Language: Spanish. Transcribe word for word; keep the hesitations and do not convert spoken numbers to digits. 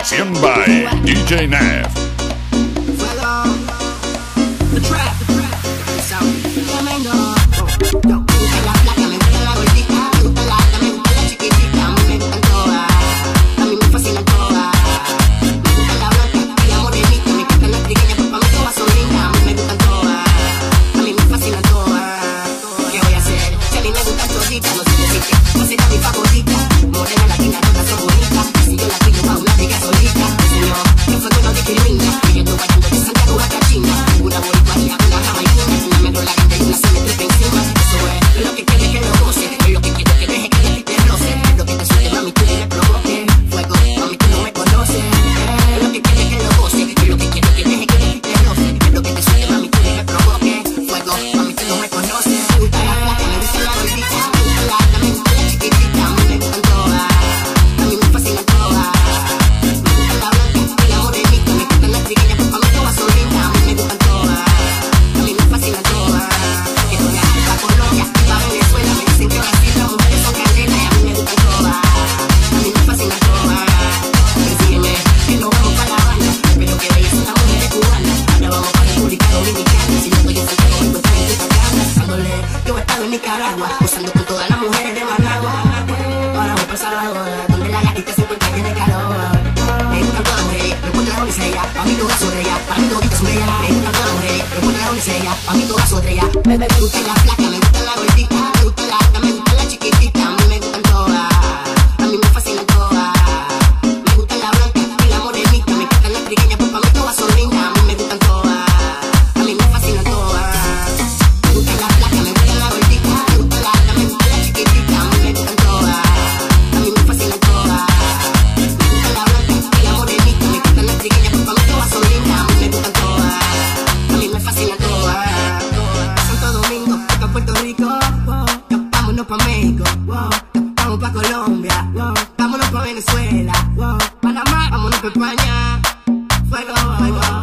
Selección by D J Nev. Usando con todas las mujeres de Managua. Ahora voy pasar la boda, donde la gatita se encuentra llena de calor. Me gustan todas las mujeres, me encuentro la doncella. Pa' mí todas son ellas, pa' mí toditas son ellas. Me gustan todas las mujeres, me encuentro la doncella. Pa' mí todas son ellas. Me, me gusta la flaca, me gusta la gordita, me gusta la alta, me gusta la chiquitita. A mí me gustan todas, a mí me fascinan todas. Me gusta la blanca y la morenita, me gustan las trigueñas, pues pa' mí todas son lindas. A mí me gustan todas, a mí me fascinan todas. Me gusta la flaca, me gusta la gordita, me gusta la alta, me gusta la chiquitita. A mí me gustan todas, a mí me fascinan todas. Me gusta la blanca y la morenita, me gustan las trigueñas, pues pa' mí todas son lindas. A mí me gustan todas, a mí me fascinan todas. Santo Domingo, pa' Puerto Rico, vámonos pa' México, vamos pa' Colombia, vámonos pa' Venezuela, Panamá, vámonos pa' España. Fuego, fuego.